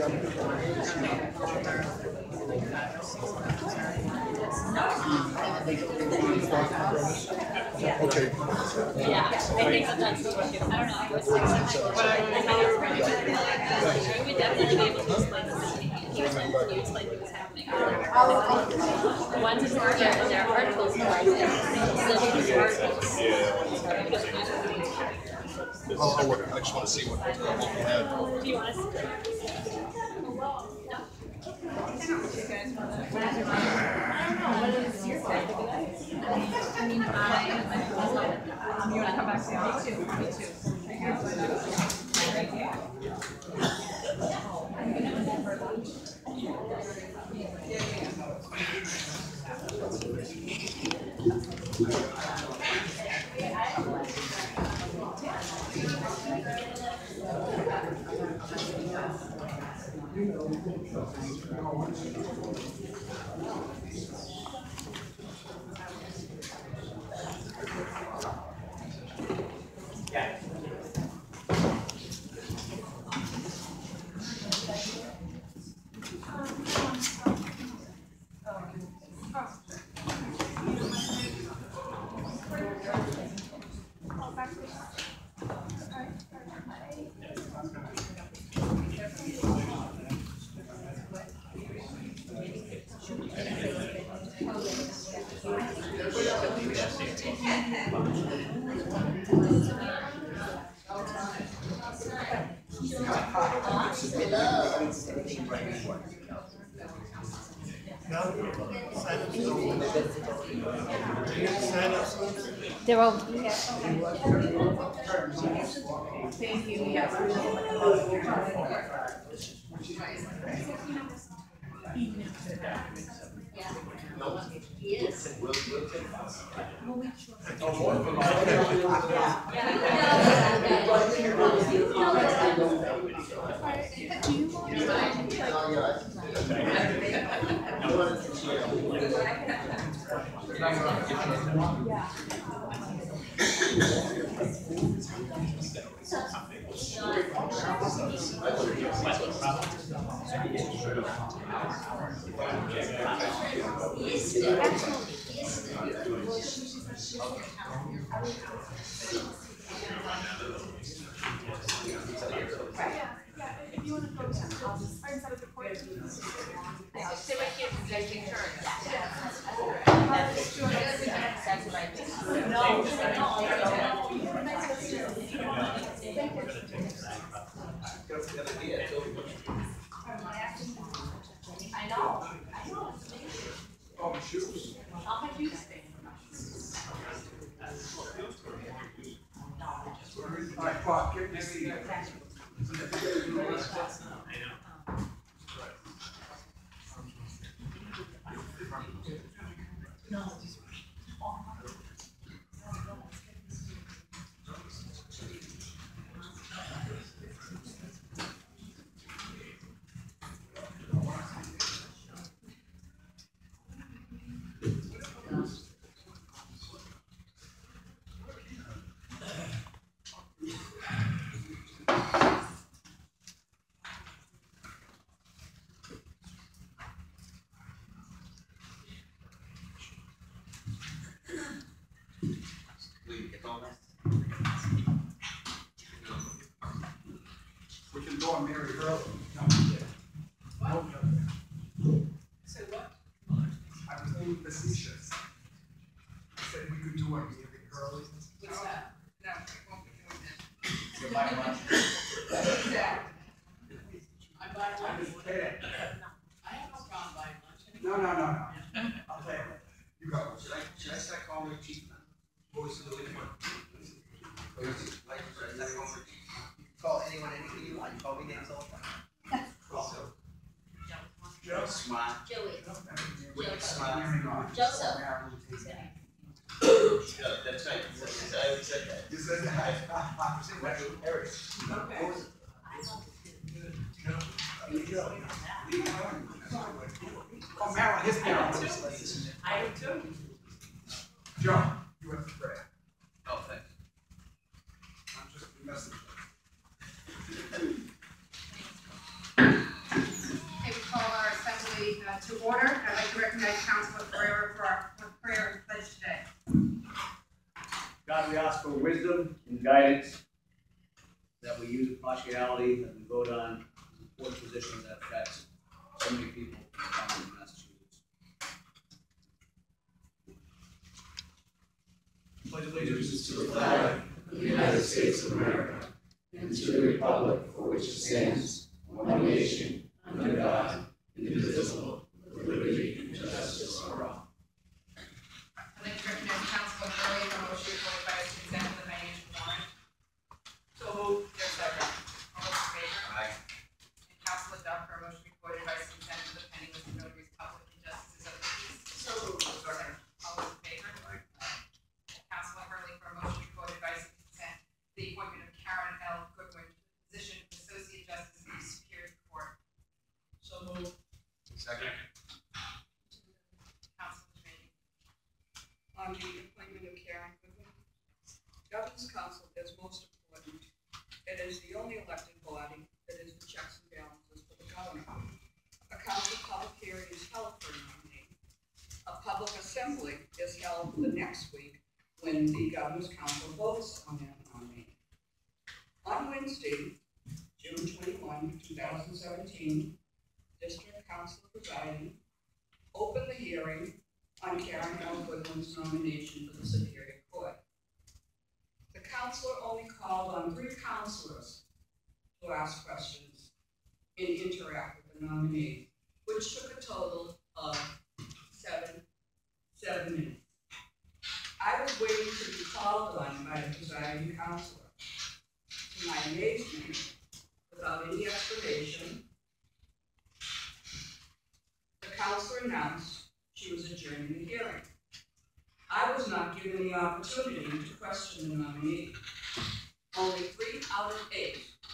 Okay. Yeah, I think that's the issue. I don't know. I was like, what I would definitely be able to explain this. He was like, can you explain what's happening? The ones in their articles are living articles. I'll work. I just want to see what we have. Do you want us to? You want to come back to me too? Me too. They're all. Thank you. Yes. If you want to go to instead of the court, stay right here because they take turns. I know. Oh, shoes. I'll have you stay. All right, Bob, get me seated. We can go and marry her. What? So what? I was being facetious. I said we could do a marry early. What's that? No, we won't be doing that. You buy lunch. I buy I'm lunch. just kidding. I have no problem buying lunch. No. I'll tell you. You go. Should I start calling you chief now? Voice of the living one. Like, should I start calling you chief? Call anyone anything you want. You call me names all the time. Also. Joe. Smile. Joey. Wicked smile. Joseph. That's right. I already said that. You said that. Eric. Okay. Oh, Marilyn, his Marilyn. I do too. Joe, you have to pray. Oh, thanks. I'm just a messenger. to order. I'd like to recognize Councilor Ferreira for our prayer and pledge today. God, we ask for wisdom and guidance, that we use partiality, that we vote on important positions that affect so many people in the county of Massachusetts. Pledge allegiance to the flag of the United States of America, and to the republic for which it stands, one nation, under God, indivisible, with liberty and justice for all. I'd like to recognize Councilor Gurley for motion to appoint vice consent to the financial warrant. So moved. There's a second. All those in favor? Aye. And Councilor Duff for a motion to record vice consent to the pending list of notaries public and justices of the peace. So moved. Second. All those in favor? Aye. Councilor Hurley for a motion to record vice consent to the appointment of Karen L. Goodwin to the position of Associate Justice in the Superior Court. So moved. Second. Councilor Training. On the appointment of Karen Goodwin, Governor's Council is most important. It is the only elected body that is the checks and balances for the governor. A council public hearing is held for a nominee. A public assembly is held the next week when the Governor's Council votes on that nominee. On Wednesday, June 21, 2017, District Council presiding opened the hearing on Karen L. Goodwin's nomination for the Superior Court. The councilor only called on 3 councilors to ask questions and interact with the nominee, which took a total of 7 minutes. I was waiting to be called on by the presiding councilor. To my amazement, without any explanation, the councilor announced she was adjourning the hearing. I was not given the opportunity to question the nominee. Only 3 out of 8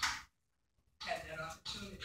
had that opportunity.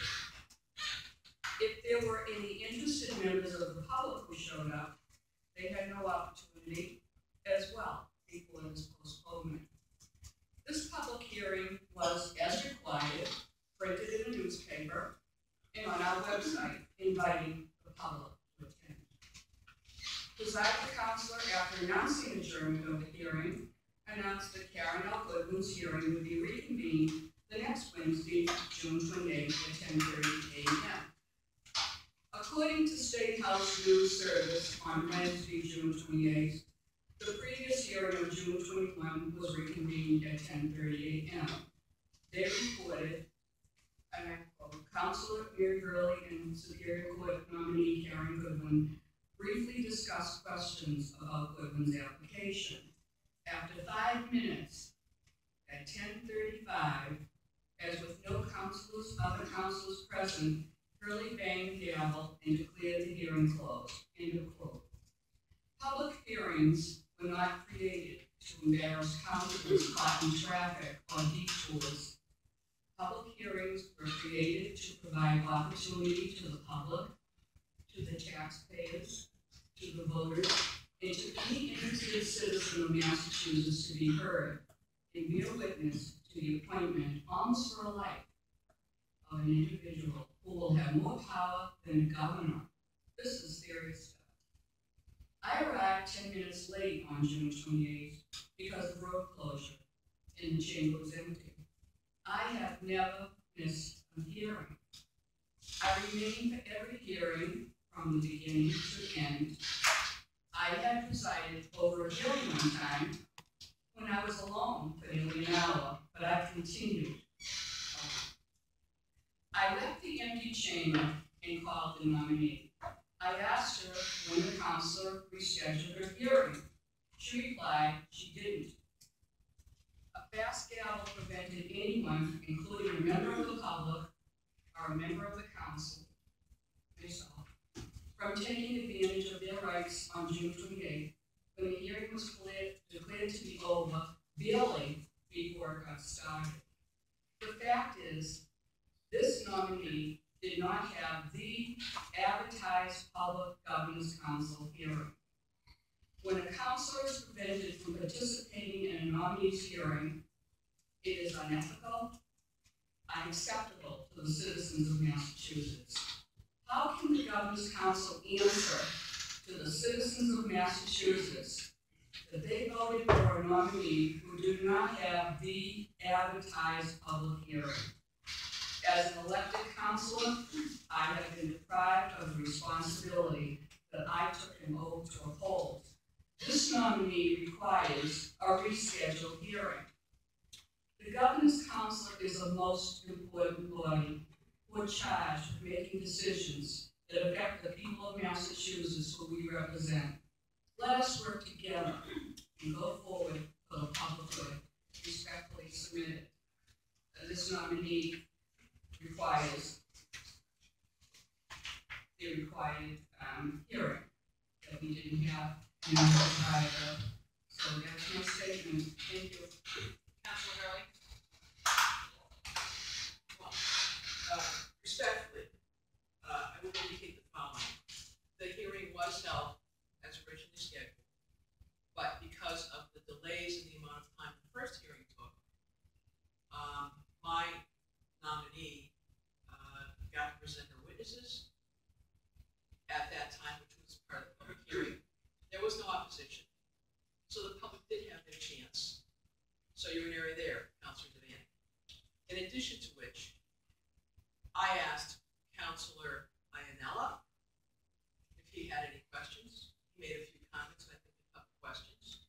If there were any interested members of the public who showed up, they had no opportunity as well before this postponement. This public hearing was, as required, printed in a newspaper and on our website, inviting the public to attend. Presiding councilor, after announcing adjournment of the hearing, announced that Karen L. Goodwin's hearing would be reconvened the next Wednesday, June 28th at 10:30 a.m. According to State House News Service on Wednesday, June 28th, the previous hearing of June 21 was reconvened at 10:30 a.m. They reported, and I quote, Councilor Mary Gurley and Superior Court nominee Karen Goodwin briefly discussed questions about Goodwin's application. After 5 minutes, at 10:35, as with no other councilors present, Hurley banged the gavel and declared the hearing closed. End of quote. Public hearings were not created to embarrass councilors caught in traffic or detours. Public hearings were created to provide opportunity to the public, to the taxpayers, to the voters, and to any interested citizen of Massachusetts to be heard and be a witness to the appointment, almost for a life, of an individual who will have more power than the governor. This is serious stuff. I arrived 10 minutes late on June 28th because of road closure and the chamber was empty. I have never missed a hearing. I remain for every hearing from the beginning to the end. I had presided over a hearing one time when I was alone for nearly an hour, but I continued. I left the empty chamber and called the nominee. I asked her when the councilor rescheduled her hearing. She replied she didn't. A fast gavel prevented anyone, including a member of the public or a member of the council, myself, from taking advantage of their rights on June 28th, when the hearing was declared to be over barely before it got started. The fact is, this nominee did not have the advertised public governance council hearing. When a councilor is prevented from participating in a nominee's hearing, it is unethical, unacceptable to the citizens of Massachusetts. How can the Governor's Council answer to the citizens of Massachusetts that they voted for a nominee who did not have the advertised public hearing? As an elected councilor, I have been deprived of the responsibility that I took an oath to uphold. This nominee requires a rescheduled hearing. The Governor's Council is the most important body who are charged with making decisions that affect the people of Massachusetts who we represent. Let us work together and go forward for the public good. Respectfully submitted. This nominee requires the required hearing that we didn't have in the prior. So that's my statement. Thank you. Councilor Hurley? Respectfully, I will indicate the following. The hearing was held as originally scheduled, but because of the delays in the amount of time the first hearing took, my nominee got to present her witnesses at that time, which was part of the public hearing. There was no opposition, so the public did have their chance. So you're an area there, Councilor Devaney. In addition to which, I asked Councilor Iannella if he had any questions. He made a few comments, I think a couple questions.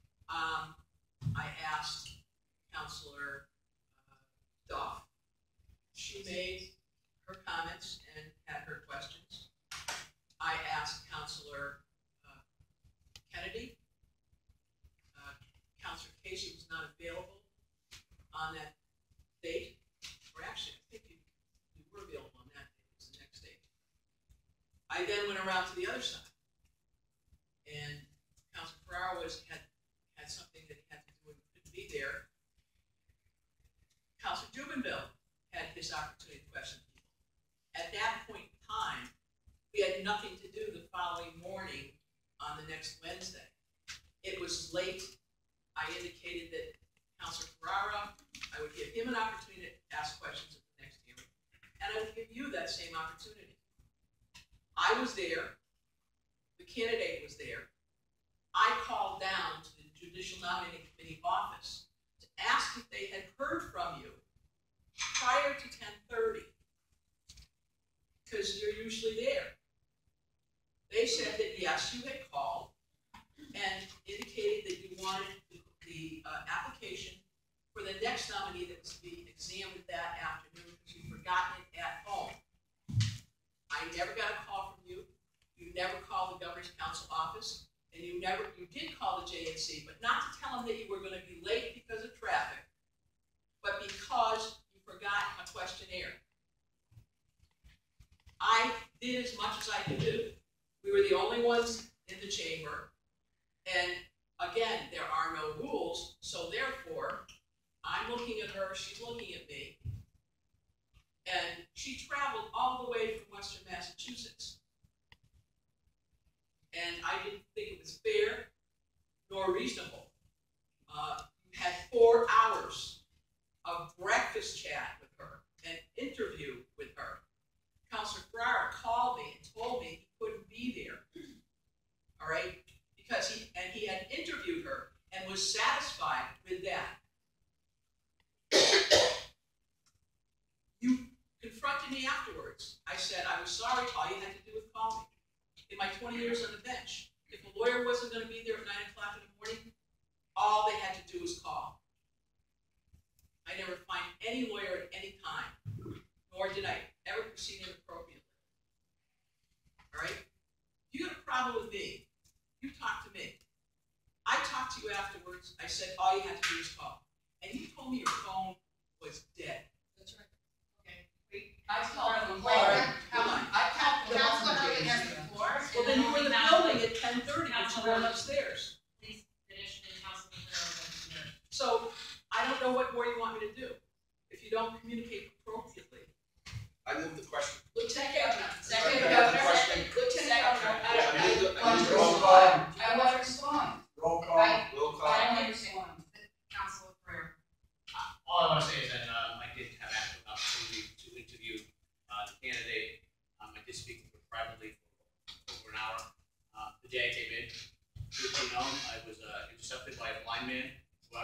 I asked Councilor Duff. She made her comments and had her questions. I asked Councilor Kennedy. Councilor Casey was not available on that date, or actually, I think you were available on that date. It was the next date. I then went around to the other side, and Councilor Ferraro had something that he had to do and couldn't be there. Councilor Dubinville had his opportunity to question people. At that point in time, we had nothing to do the following morning on the next Wednesday. It was late. I indicated that Councilor Ferrara, I would give him an opportunity to ask questions at the next hearing, and I would give you that same opportunity. I was there. The candidate was there. I called down to the Judicial Nominating Committee office to ask if they had heard from you prior to 10:30, because you're usually there. They said that yes, you had called and indicated that you wanted the application for the next nominee that was to be examined that afternoon because you'd forgotten it at home. I never got a call from you. You never called the Governor's Council office, and you did call the JNC, but not to tell them that you were going to be late because of traffic, but because you forgot a questionnaire. I did as much as I could do. We were the only ones in the chamber, and again, there are no rules, so therefore, I'm looking at her, she's looking at me, and she traveled all the way from Western Massachusetts. And I didn't think it was fair nor reasonable. You had 4 hours of breakfast chat with her, an interview with her. Councilor Ferrara called me and told me he couldn't be there, all right? Because he had interviewed her and was satisfied with that. You confronted me afterwards. I said, I was sorry, all you had to do was call me. In my 20 years on the bench, if a lawyer wasn't going to be there at 9 o'clock in the morning, all they had to do was call. I never find any lawyer at any time, nor did I ever proceed inappropriately. All right? If you got a problem with me, you talk to me. I talked to you afterwards. I said, all you had to do was call. And you told me your phone was dead. That's right. Okay. I called them. Come on. I called them. Councilor Hurley has the floor. Well, then you were in the building at 10:30, but you weren't upstairs. Please finish, and Councilor Ferraro. So I don't know what more you want me to do. If you don't communicate appropriately. I move the question. Lieutenant Governor. Second, Governor. Second. Lieutenant Governor. Roll call. I want to respond. Roll call. Roll call. I want to respond. Councilor Ferraro. All I want to say is that I did have actual opportunity to interview the candidate. I did speak to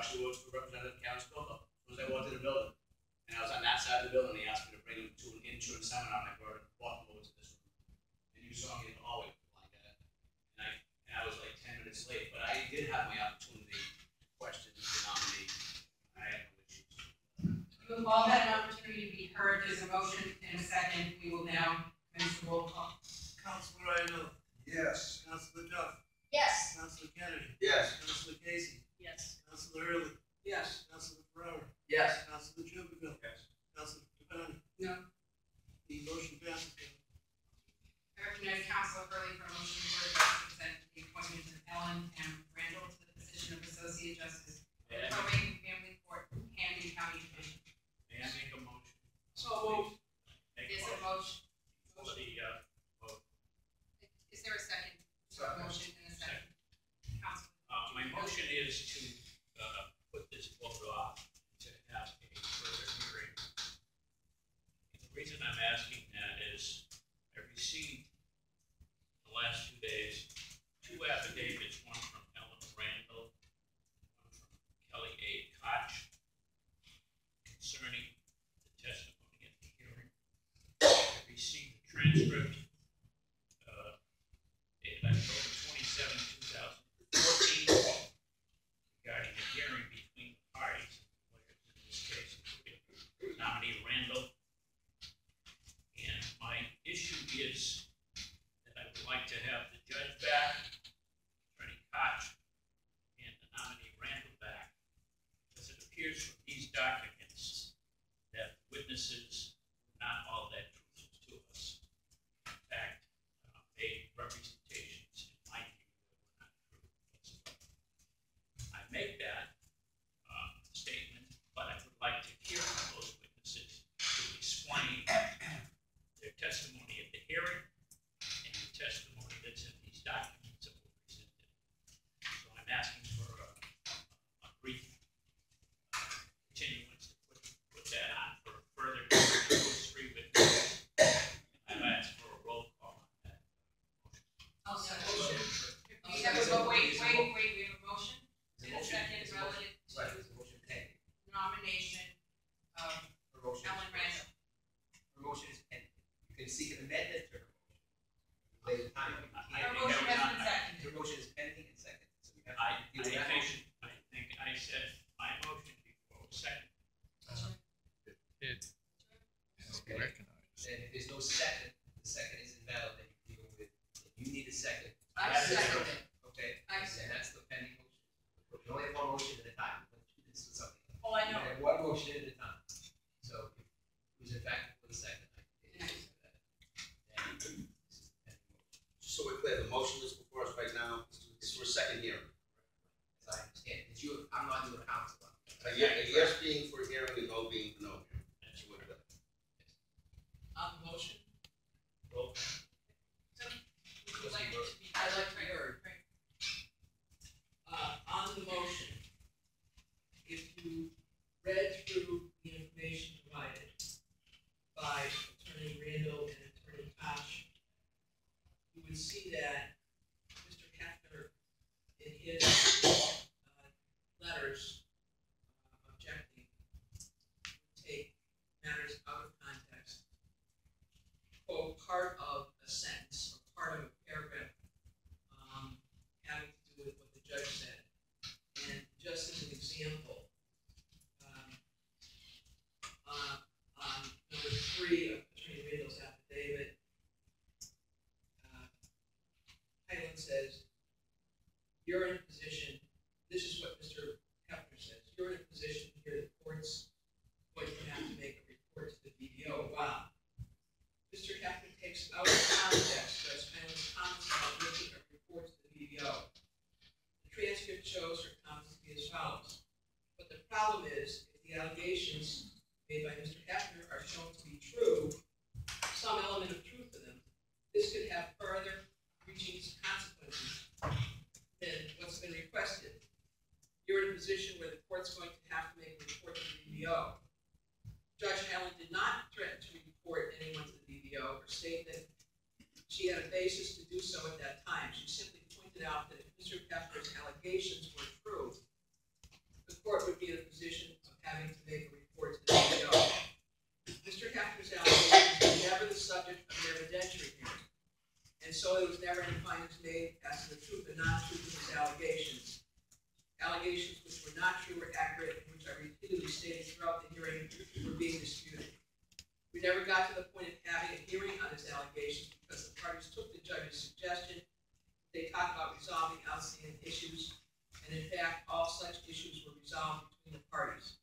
Schwartz for Representative Karen Spilka. As soon as I walked in the building, and I was on that side of the building, they asked me to bring him to an intern seminar, and I brought him, walked him over to this room. And you saw me in the hallway like that. And I was like 10 minutes late, but I did have my opportunity to question the nominee. I had no issues. You have all had an opportunity to be heard. There's a motion and a second. We will now commence the roll call. Councilor Iannelli. Yes. Councilor Duff. Yes. Councilor Kennedy. Yes. Councilor Casey. Yes. Councilor Early. Yes. Councilor Ferrara. Yes. Councilor Jubinville. Yes. Councilor Capani. No. The motion passes. I recognize Councilor Hurley for a motion to order by consent to the appointment of Ellen M. Randall to the position of Associate Justice, Probate and Family Court, Camden County Division. May I make a motion? So moved. Is a motion, For the, vote. is there a second? So a motion and a second. Councilor. My motion is to, put this vote off to have a further hearing. And the reason I'm asking that is I received the last 2 days, 2 affidavits, one from Ellen Randall, one from Kelly A. Koch, concerning the testimony at the hearing. I received a transcript, dated October 27, 2014, regarding the hearing between the parties, in this case, including nominee Randall. And my issue is that I would like to have the judge back, Attorney Koch, and the nominee Randall back, because it appears from these documents that witnesses were not all that truthful to us. In fact, made representations, in my view, that were not true whatsoever. I make that statement, but I would like to hear from those witnesses to explain their testimony at the hearing and the testimony that's in these documents that were presented. So I'm asking for a brief continuance to put that on for further those 3 witnesses. I've asked for a roll call on that. I'll second. We have a, wait, we have a motion and a second relative Right, to it's a motion pending. nomination of Her motion. Ellen Randall. Her motion is pending. You can seek an amendment to her motion. Later time. You I can't- Her motion has been seconded. Her motion is pending and second, so we have I to deal with that motion. think I said my motion before it was second. Okay. And if there's no second, the second is invalid, then you deal with, you need a second. I That's the second motion, it. Okay? I And second. that's the pending motion. You only have one motion at a time. This is something. Oh, I know. You have one motion at a time. So if it was in fact for the second, I think that. Then this is the pending motion. Just so we're clear, the motion that's before us right now is for a second hearing. As I understand, it's you, I'm not doing counsel. A yes being for hearing and no being for no hearing. That's what it is. On the motion, Roll. So, would you like it to be? I'd like to hear. On the motion, if you read through the information provided by Attorney Randall and Attorney Koch, you would see that Mr. Hefner, in his letters objecting, would take matters out of context, quote part of a sentence or part of a paragraph having to do with what the judge said. And just as an example, on number 3 of Attorney Randall's affidavit, Hyland says, you're in a position, this is what Mr. Hefner says, you're in a position here, the court's going to have to make a report to the BDO. Wow. Mr. Hefner takes out of context Judge Hyland's comments about making a report to the BDO. The transcript shows her comments to be as follows. But the problem is, if the allegations made by Mr. Hefner are shown to be true, some element of truth to them, this could have further reaching consequences than what's been requested. You're in a position where the court's going to have to make a report to the BDO. Judge Hyland did not threaten to report anyone to the BDO or state that she had a basis to do so at that time. She simply pointed out that if Mr. Hefner's allegations were true, the court would be in a position of having to make a report to the DPO. Mr. Hefner's allegations were never the subject of an evidentiary hearing, and so there was never any findings made as to the truth and non-truth of his allegations. Allegations which were not true or accurate, and which I repeatedly stated throughout the hearing, were being disputed. We never got to the point of having a hearing on his allegations because the parties took the judge's suggestion. They talked about resolving outstanding issues, and in fact, all such issues were resolved between the parties.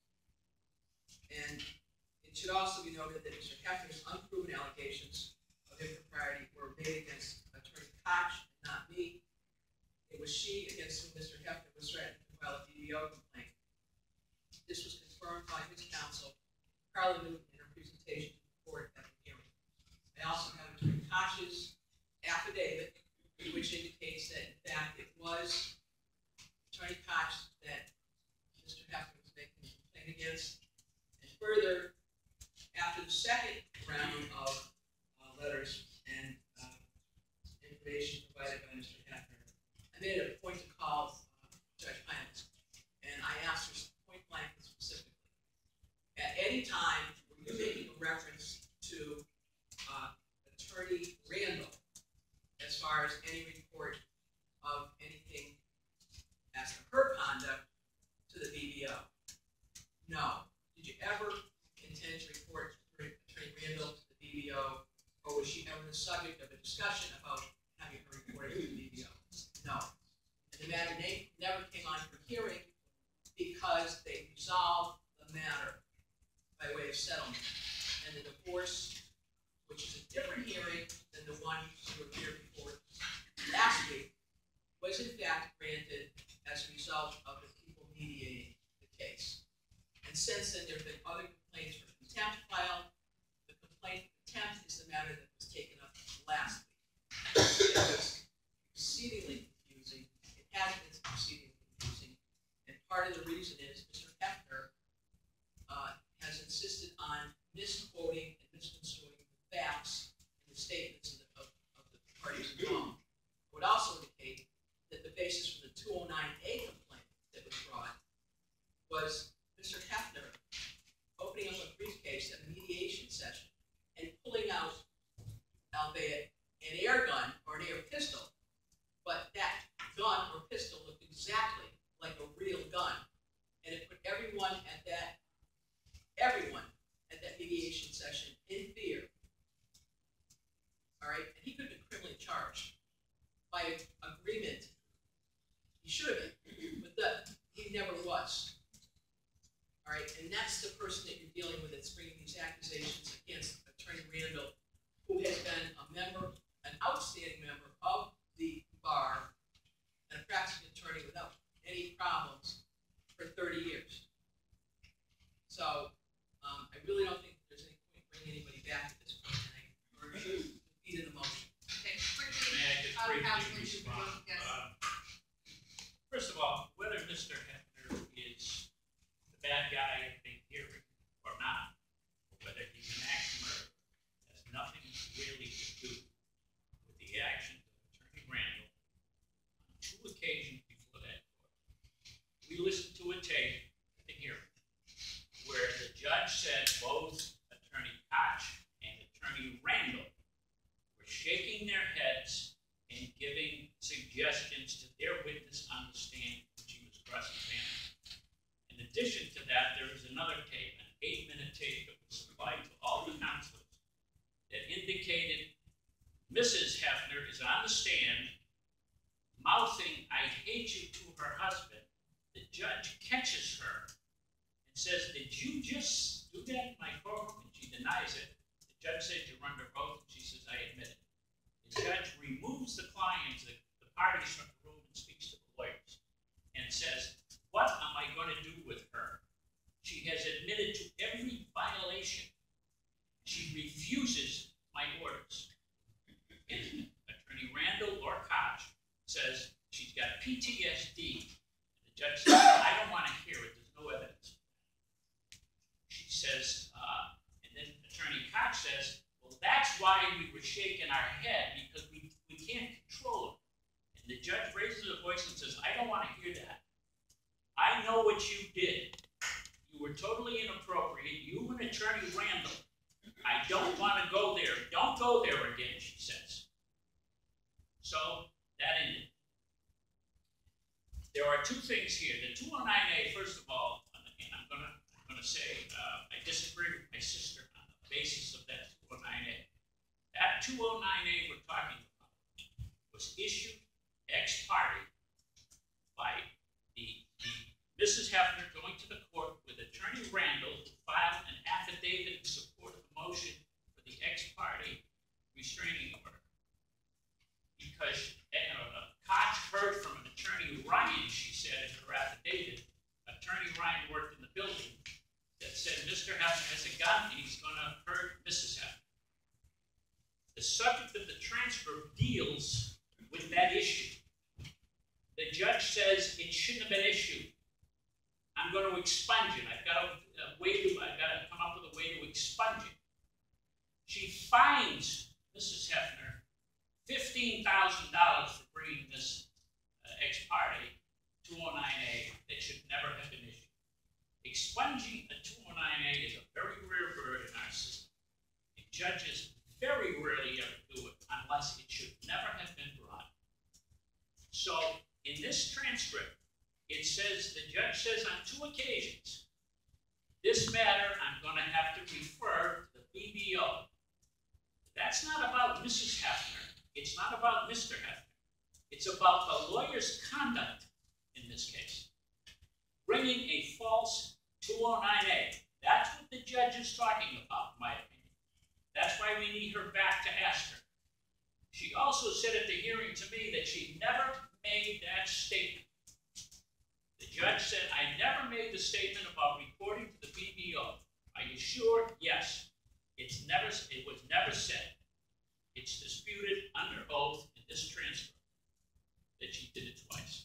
And it should also be noted that Mr. Hefner's unproven allegations of impropriety were made against Attorney Koch, not me. It was she against whom Mr. Hefner was threatened to file a DBO complaint. This was confirmed by his counsel, Carla Newton, in her presentation to the court at the hearing. I also have Attorney Koch's affidavit, which indicates that, in fact, it was Attorney Koch that Mr. Hefner was making a complaint against. And further, after the second round of letters and information provided by Mr. Hefner, I made it a point to call Judge Hines, and I asked her point blank and specifically, at any time, were you making a reference to Attorney Randall as far as any report of anything as to her conduct to the BBO? No. Did you ever intend to report Attorney Randall to the BBO, or was she ever the subject of a discussion about having her reported to the BBO? No. And the matter never came on for hearing because they resolved the matter by way of settlement. And the divorce, which is a different hearing than the one you appeared before last week, was in fact granted as a result of the people mediating the case. And since then, there have been other complaints for contempt filed. The complaint for contempt is the matter that was taken up last week. It was exceedingly confusing. It has been exceedingly confusing. And part of the reason is Mr. Hefner has insisted on misquoting and misconstruing the facts and the statements of the parties involved. I would also indicate that the basis for the 209A complaint that was brought was Mr. Hefner opening up a briefcase at a mediation session and pulling out, albeit an air gun or an air pistol, but that gun or pistol looked exactly like a real gun, and it put everyone at that mediation session in fear. All right, and he could have been criminally charged by agreement. He should have been, but he never was. All right, and that's the person that you're dealing with that's bringing these accusations against Attorney Randall, who has been a member, an outstanding member of the bar, and a practicing attorney without any problems for 30 years. So I really don't think there's any point bringing anybody back at this point, and I urge you to defeat the motion. Okay, quickly, May I just briefly respond? yes. First of all, whether Mr. Hefner is the bad guy at the hearing or not, or whether he's an axe murderer, has nothing really to do with the actions of Attorney Randall on 2 occasions before that court. We listened to a tape at the hearing where the judge said both Attorney Koch and Attorney Randall were shaking their heads and giving suggestions to their witness on the stand when she was cross-examined. In addition to that, there is another tape, an 8-minute tape that was supplied to all the counselors that indicated Mrs. Hefner is on the stand mouthing, "I hate you" to her husband. The judge catches her and says, "Did you just do that in my courtroom?" And she denies it. The judge says, "You're under oath," and she says, "I admit it." The judge removes the clients, the parties from the room, and speaks to the lawyers and says, "What am I going to do with her? She has admitted to every violation. She refuses my orders." And Attorney Randall or Koch says she's got PTSD. And the judge says, "I don't want to hear it. There's no evidence." She says, and then Attorney Koch says, "Well, that's why we were shaking our head, because we can't control her." And the judge raises her voice and says, "I don't want to hear that. I know what you did. You were totally inappropriate. You and Attorney Randall. I don't want to go there. Don't go there again, she says. So that ended. There are two things here. The 209A, first of all, and I'm gonna say I disagree with my sister on the basis of that 209A. That 209A we're talking about was issued ex parte by the Mrs. Hefner going to the court with Attorney Randall, who filed an affidavit in support of the motion for the ex parte restraining order. Because Koch heard from an Attorney Ryan, she said in her affidavit, Attorney Ryan worked in the building, that said Mr. Hefner has a gun and he's going to hurt Mrs. Hefner. The subject of the transfer deals with that issue. The judge says it shouldn't have been issued. I'm going to expunge it. I've got to come up with a way to expunge it. She fines Mrs. Hefner $15,000 for bringing this ex parte 209A that should never have been issued. Expunging a 209A is a very rare bird in our system. And judges very rarely ever do it unless it should never have been brought. So in this transcript, it says, the judge says on 2 occasions, this matter I'm going to have to refer to the BBO. That's not about Mrs. Hefner. It's not about Mr. Hefner. It's about the lawyer's conduct in this case. Bringing a false 209A. That's what the judge is talking about, in my opinion. That's why we need her back to ask her. She also said at the hearing to me that she never made that statement. The judge said, I never made the statement about reporting to the BBO. Are you sure? Yes. It was never said. It's disputed under oath in this transfer that she did it twice.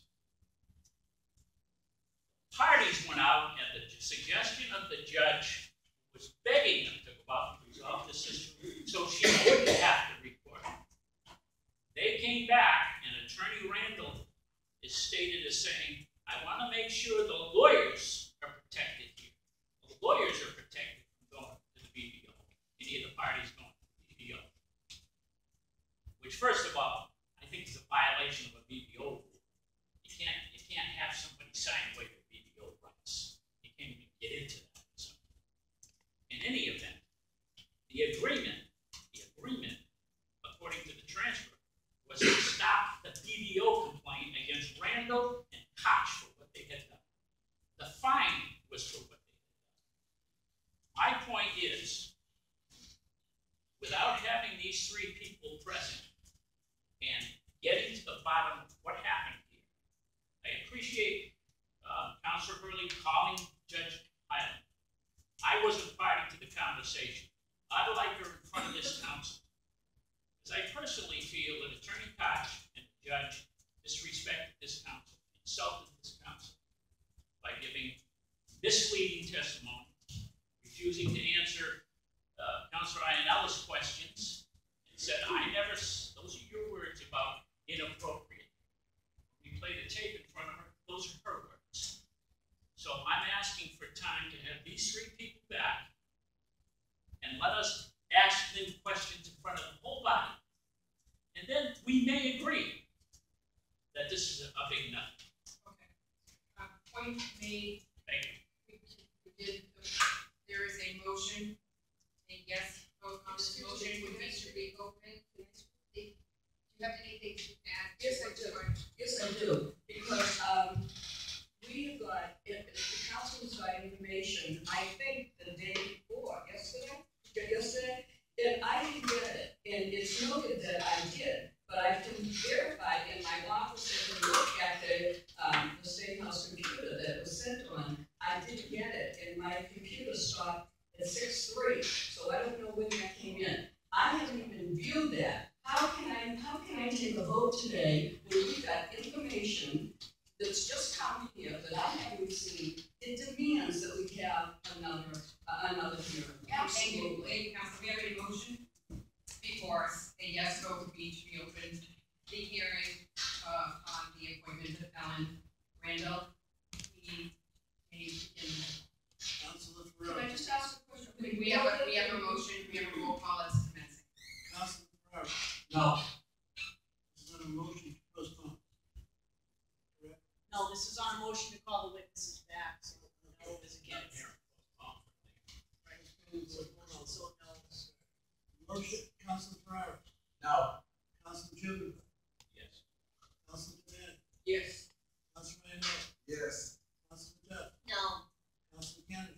Parties went out at the suggestion of the judge, who was begging them to go out and resolve this issue so she wouldn't have to report. They came back, and Attorney Randall is stated as saying, I want to make sure the lawyers are protected here. The lawyers are protected from going to the BBO. Any of the parties going to the BBO. Which, first of all, I think is a violation of a BBO rule. You can't have somebody sign away their BBO rights. You can't even get into that. So, in any event, the agreement, according to the transfer, was to stop the BBO complaint against Randall and Koch for what they had done. The fine was for what they had done. My point is, without having these 3 people present and getting to the bottom of what happened here, I appreciate Counselor Hurley calling Judge Hyland. I wasn't party to the conversation. I'd like her in front of this counsel. Because I personally feel that Attorney Koch and the judge disrespected this counsel, insulted this counsel by giving misleading testimony, refusing to answer Counselor Ionella's questions, and said, those are your words about inappropriate. We play the tape in front of her, those are her words. So I'm asking for time to have these 3 people back and let us ask them questions in front of the whole body. And then we may agree that this is a big nut. Okay. Point made. Thank you. There is a motion, a yes vote on this motion would be to reopen. Do you have anything to add? Yes, I do. Yes, I do. Because we've got, if the council's got information, I think the day before, yesterday, and I didn't get it. And it's noted that I did, but I can verify in my office and look at the State House computer that it was sent on. I didn't get it, and my computer stopped at 6:03, so I don't know when that came in. I haven't even viewed that. How can I take a vote today when we've got information that's just come here that I haven't received? It demands that we have another hearing. Absolutely. Council, we have a motion before us. A yes vote would be to reopen the hearing on the appointment of Ellen Randall. The We have a motion, we have a roll call that's commencing. Councilman Ferraro, No. this is on a motion to postpone. No, this is on a motion to call the witnesses back, so no is against. So no. Motion, Councilman Ferraro, No. Councilman Chilton, Yes. Councilman Bennett, Yes. Councilman Randall, Yes. Councilman Duff, No. Councilman Kennedy,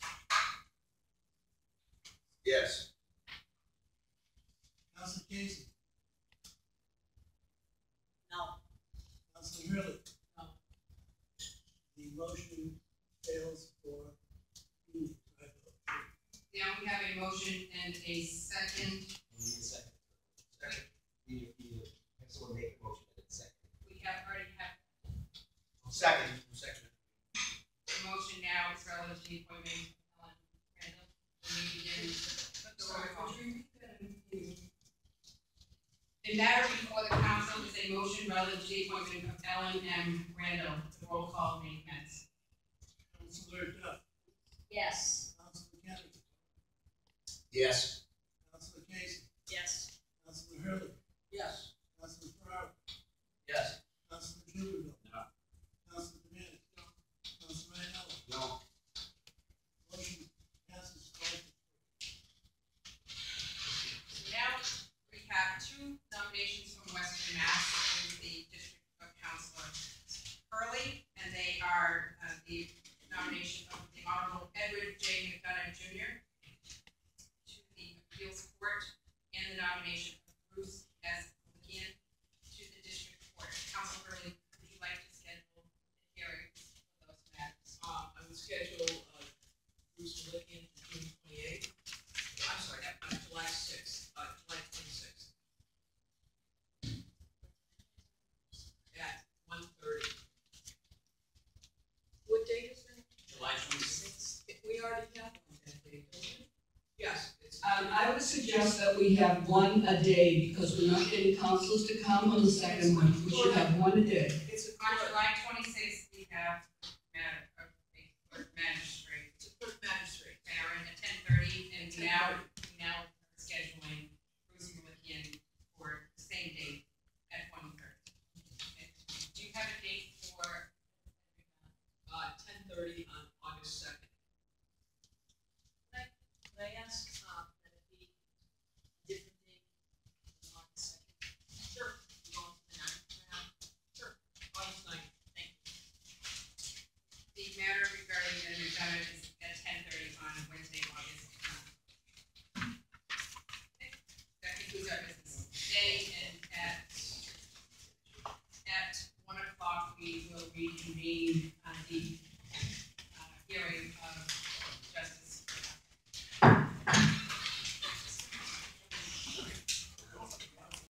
Yes. Councilman Casey, No. Councilman Hurley. No. The motion fails for B. Now we have a motion and a second. Second. Have someone make a motion in a second. We have already had, Second. the motion now is relative to the appointment of Ellen Randall. And we begin the roll call. The matter before the council is a motion relative to the appointment of Ellen M. Randall. The roll call may commence. Councilor Duff, Yes. Councilman Kennedy, Yes. Councilman Casey, Yes. Councilman Hurley, Yes. Councilman Ferraro, Yes. Councilman Chilton, No. Councilman Bennett, Councilman Randall. No. Motion passes 5-3. So now we have two nominations from Western Mass in the District of Councilor Hurley, and they are the nomination of the Honorable Edward J. McDonough Jr. to the Appeals Court, and the nomination of Bruce S. McKeon to the District Court. Council Hurley, would you like to schedule the hearings for those matters? I would schedule, Bruce Malikian for June 28th. I'm sorry, July 6th, July 26th. At 1:30. What date is that? July 26th. We already have one that day, don't we? Yes, it's. I would suggest that we have one a day, because we're not getting councilors to come on the second one, we should have one a day. It's a. On July 26th, we have